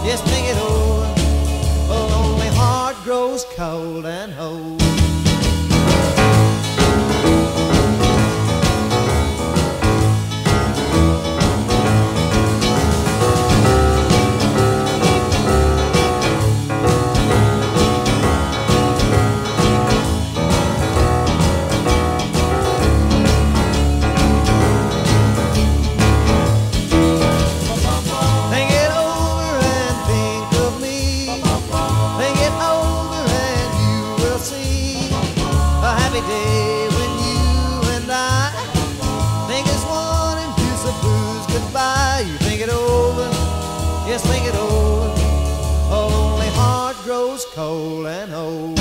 Just think it over. A lonely heart grows cold and old. Day when you and I think it's one and two, so blues goodbye. You think it over, just think it over. A lonely heart grows cold and old.